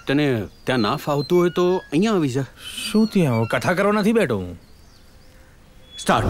તને ત્યાં ના ફાવતું હોય તો અહીંયા આવી જા. શું ત્યાં કથા કરવા નથી બેઠો હું. સ્ટાર્ટ.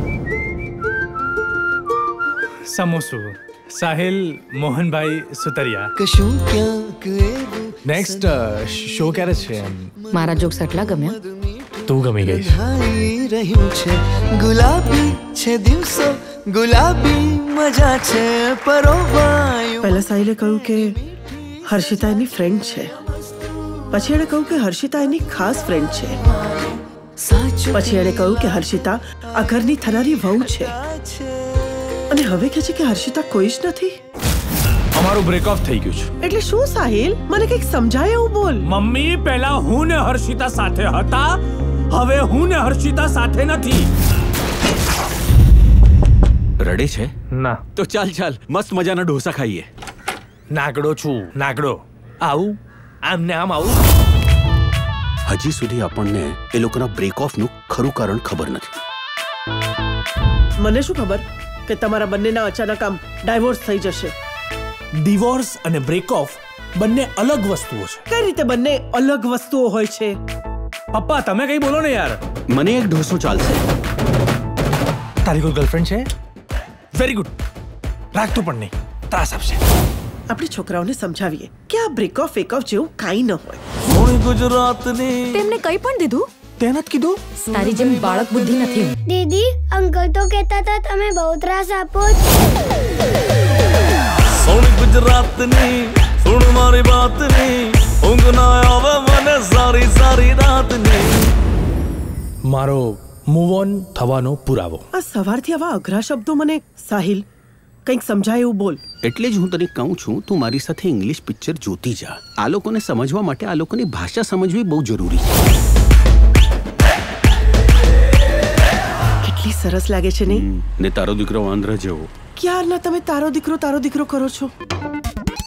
સમોસું સાહિલ મોહનભાઈ સુતરિયા. કશું ક્યાંક નેક્સ્ટ શો ક્યારે છે? મારા જોક્સ એટલા ગમ્યા, તું ગમી ગઈ. રહ્યું છે ગુલાબી છે દિવસો, ગુલાબી મજા છે પરોવાયું. પહેલા સાહિલે કહ્યું કે હર્ષિતા એની ફ્રેન્ડ છે, પછી એણે કહ્યું કે હર્ષિતા એની ખાસ ફ્રેન્ડ છે, પછી એણે કહ્યું કે હર્ષિતા આ ઘરની થનારી વહુ છે, અને હવે કહે છે કે હર્ષિતા કોઈ જ નથી. અમારું બ્રેકઅપ થઈ ગયું છે. એટલે શું સાહિલ, મને કંઈક સમજાય એવું બોલ. મમ્મી, પહેલા હું ને હર્ષિતા સાથે હતા, હવે હું ને હર્ષિતા સાથે નથી. રડે છે? ના. તો ચાલ ચાલ મસ્ત મજાના ઢોસા ખાઈએ. નાગડો છું, નાગડો. આવું આમ ને આમ આવું. હજી સુધી આપણને એ લોકોના બ્રેક ઓફ નું ખરું કારણ ખબર નથી. મને શું ખબર કે તમારા બંનેના અચાનક આમ ડાયવોર્સ થઈ જશે. ડિવોર્સ અને બ્રેક ઓફ બંને અલગ વસ્તુઓ છે. કઈ રીતે બંને અલગ વસ્તુઓ હોય છે? પપ્પા, તમે કઈ બોલો ને યાર. મને એક ઢોસો ચાલશે. તારી કોઈ ગર્લફ્રેન્ડ છે? Very good. રાખતું પણ નહીં, ત્રાસ આપશે. આપણે છોકરાઓને સમજાવીએ કે આ બ્રેક ઓફ વેક ઓફ જેવું કાંઈ ન હોય. ગુજરાતની તેમને કંઈ પણ દીધું? તે નથી કીધું? તારી જેમ બાળક બુદ્ધિ નથી. दीदी अंकल तो कहता था तुम्हें बहुत रास आपो. સોની ગુજરાતની સુણ મારી વાતની, ઊંઘ ના આવે મને સારી સારી રાતની. મારો મૂવ ઓન થવાનો પુરાવો. આ સવારથી આવા અઘરા શબ્દો મને. સાહિલ, કંઈક સમજાય એવું બોલ. એટલે જ હું તને કહું છું તું મારી સાથે ઇંગ્લિશ પિક્ચર જોતી જા. આ લોકોને સમજવા માટે આ લોકોની ભાષા સમજવી બહુ જરૂરી છે. કેટલી સરસ લાગે છે નહીં? ને તારો દીકરો આંધ્ર જેવો. ક્યારના તમે તારો દીકરો કરો છો.